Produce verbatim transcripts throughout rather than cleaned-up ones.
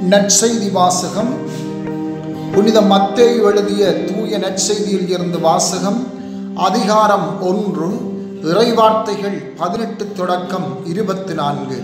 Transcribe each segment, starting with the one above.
நற்செய்தி வாசகம். புனித மத்தேயு எழுதிய தூய நற்செய்தியில் இருந்து வாசகம். அதிகாரம் ஒன்று, இறைவார்த்தைகள் பதினெட்டு தொடக்கம் இருபத்தி நான்கு.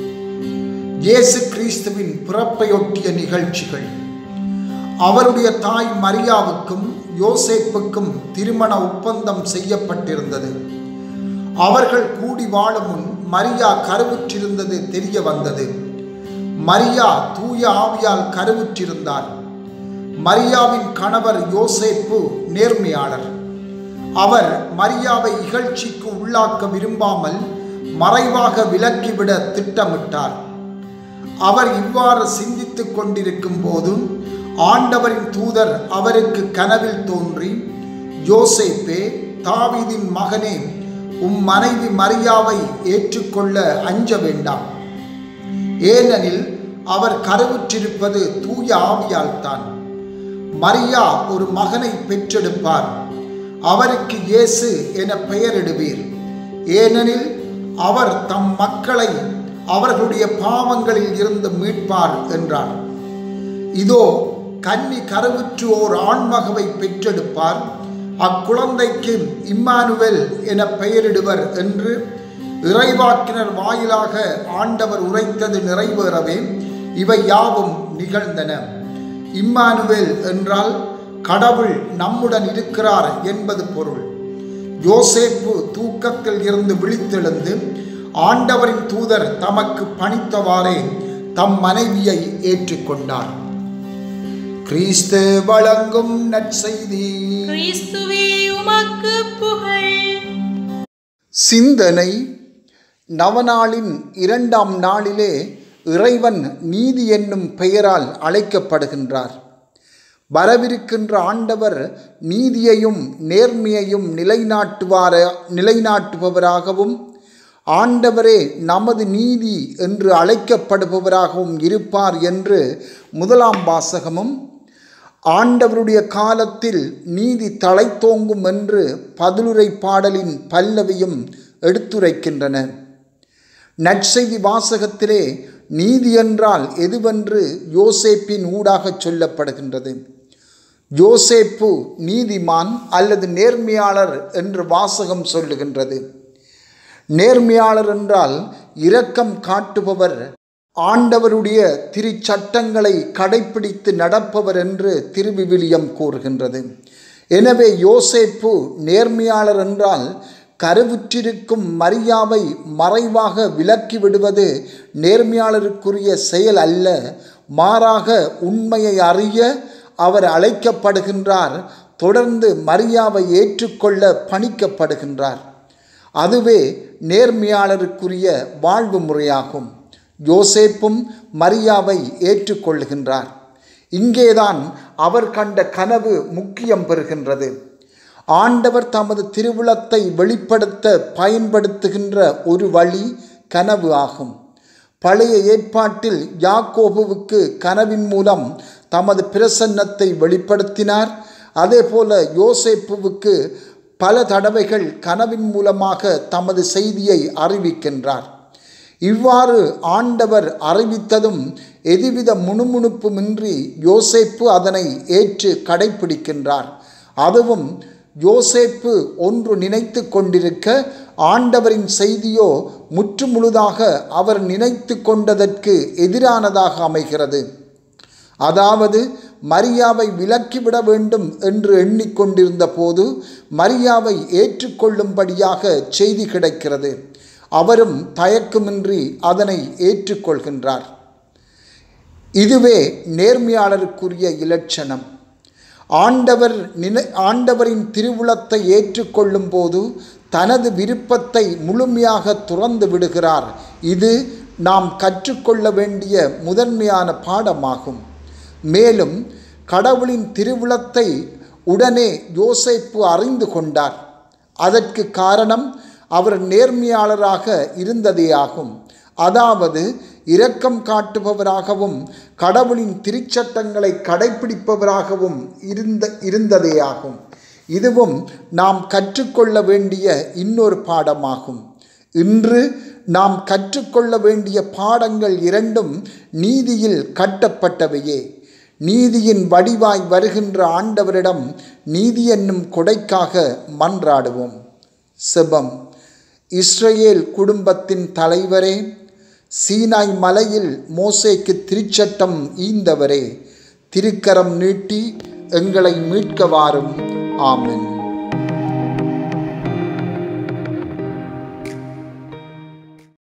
இயேசு கிறிஸ்துவின் பிறப்பையொட்டிய நிகழ்ச்சிகள். அவருடைய தாய் மரியாவுக்கும் யோசேப்புக்கும் திருமண ஒப்பந்தம் செய்யப்பட்டிருந்தது. அவர்கள் கூடி வாழும் முன் மரியா கருவுற்றிருந்தது தெரிய வந்தது. மரியா தூய ஆவியால் கருவுற்றிருந்தார். மரியாவின் கணவர் யோசேப்பு நேர்மையாளர். அவர் மரியாவை இகழ்ச்சிக்கு உள்ளாக்க விரும்பாமல் மறைவாக விலக்கிவிட திட்டமிட்டார். அவர் இவ்வாறு சிந்தித்துக் கொண்டிருக்கும் போது ஆண்டவரின் தூதர் அவருக்கு கனவில் தோன்றி, யோசேப்பே, தாவீதின் மகனே, உம் மனைவி மரியாவை ஏற்றுக்கொள்ள அஞ்ச வேண்டாம். ஏனெனில் அவர் கருவுற்றிருப்பது தூய ஆவியால் தான். மரியா ஒரு மகனை பெற்றெடுப்பார். அவருக்கு இயேசு என பெயரிடுவீர். ஏனெனில் அவர் தம் மக்களை அவர்களுடைய பாவங்களில் இருந்து மீட்பார் என்றார். இதோ, கன்னி கருவுற்று ஓர் ஆண்மகவை பெற்றெடுப்பார். அக்குழந்தைக்கு இம்மானுவேல் என பெயரிடுவர் என்று இறைவாக்கினர் வாயிலாக ஆண்டவர் உரைத்தது நிறைவேறவே இவை யாவும் நிகழ்ந்தன. இம்மானுவேல் என்றால் கடவுள் நம்முடன் இருக்கிறார் என்பது பொருள். யோசேப்பு தூக்கத்தில் இருந்து விழித்தெழுந்து ஆண்டவரின் தூதர் தமக்கு பணித்தவாறே தம் மனைவியை ஏற்றுக்கொண்டார். கிறிஸ்து வழங்கும் நற்செய்தி. கிறிஸ்துவே உமக்கு புகழ். சிந்தனை. நவநாளின் இரண்டாம் நாளிலே இறைவன் நீதி என்னும் பெயரால் அழைக்கப்படுகின்றார். வரவிருக்கின்ற ஆண்டவர் நீதியையும் நேர்மையையும் நிலைநாட்டுவார நிலைநாட்டுபவராகவும் ஆண்டவரே நமது நீதி என்று அழைக்கப்படுபவராகவும் இருப்பார் என்று முதலாம் வாசகமும், ஆண்டவருடைய காலத்தில் நீதி தழைத்தோங்கும் என்று பதிலுரை பாடலின் பல்லவியும் எடுத்துரைக்கின்றன. நற்செய்தி வாசகத்திலே நீதி என்றால் எதுவென்று யோசேப்பின் ஊடாக சொல்லப்படுகின்றது. யோசேப்பு நீதிமான் அல்லது நேர்மையாளர் என்று வாசகம் சொல்லுகின்றது. நேர்மையாளர் என்றால் இரக்கம் காட்டுபவர், ஆண்டவருடைய திருச்சட்டங்களை கடைப்பிடித்து நடப்பவர் என்று திருவிவிலியம் கூறுகின்றது. எனவே யோசேப்பு நேர்மையாளர் என்றால் கருவுற்றிருக்கும் மரியாவை மறைவாக விலக்கி விடுவது நேர்மையாளருக்குரிய செயல் அல்ல. மாறாக உண்மையை அறிய அவர் அழைக்கப்படுகின்றார். தொடர்ந்து மரியாவை ஏற்றுக்கொள்ள பணிக்கப்படுகின்றார். அதுவே நேர்மையாளருக்குரிய வாழ்வு முறையாகும். யோசேப்பும் மரியாவை ஏற்றுக்கொள்கின்றார். இங்கேதான் அவர் கண்ட கனவு முக்கியம் பெறுகின்றது. ஆண்டவர் தமது திருவுளத்தை வெளிப்படுத்த பயன்படுத்துகின்ற ஒரு வழி கனவு ஆகும். பழைய ஏற்பாட்டில் யாக்கோபுவுக்கு கனவின் மூலம் தமது பிரசன்னத்தை வெளிப்படுத்தினார். அதே போல யோசேப்புவுக்கு பல தடவைகள் கனவின் மூலமாக தமது செய்தியை அறிவிக்கின்றார். இவ்வாறு ஆண்டவர் அறிவித்ததும் எதுவித முணுமுணுப்புமின்றி யோசேப்பு அதனை ஏற்று கடைப்பிடிக்கின்றார். அதுவும் யோசேப்பு ஒன்று நினைத்து கொண்டிருக்க ஆண்டவரின் செய்தியோ முற்று முழுதாக அவர் நினைத்து கொண்டதற்கு எதிரானதாக அமைகிறது. அதாவது மரியாவை விலக்கிவிட வேண்டும் என்று எண்ணிக்கொண்டிருந்த போது மரியாவை ஏற்றுக்கொள்ளும்படியாக செய்தி கிடைக்கிறது. அவரும் தயக்கமின்றி அதனை ஏற்றுக்கொள்கின்றார். இதுவே நேர்மையாளருக்குரிய இலட்சணம். ஆண்டவர் நினை ஆண்டவரின் திருவுளத்தை ஏற்றுக்கொள்ளும் போது தனது விருப்பத்தை முழுமையாக துறந்து விடுகிறார். இது நாம் கற்றுக்கொள்ள வேண்டிய முதன்மையான பாடமாகும். மேலும் கடவுளின் திருவுளத்தை உடனே யோசேப்பு அறிந்து கொண்டார். அதற்கு காரணம் அவர் நேர்மையாளராக இருந்ததேயாகும். அதாவது இரக்கம் காட்டுபவராகவும் கடவுளின் திருச்சட்டங்களை கடைப்பிடிப்பவராகவும் இருந்த இருந்ததேயாகும். இதுவும் நாம் கற்றுக்கொள்ள வேண்டிய இன்னொரு பாடமாகும். இன்று நாம் கற்றுக்கொள்ள வேண்டிய பாடங்கள் இரண்டும் நீதியில் கட்டப்பட்டவையே. நீதியின் வடிவாய் வருகின்ற ஆண்டவரிடம் நீதி என்னும் கொடைக்காக மன்றாடுவோம். செபம். இஸ்ரவேல் குடும்பத்தின் தலைவரே, சீனாய் மலையில் மோசேக்கு திருச்சட்டம் ஈந்தவரே, திருக்கரம் நீட்டி எங்களை மீட்க வாரும். ஆமென்.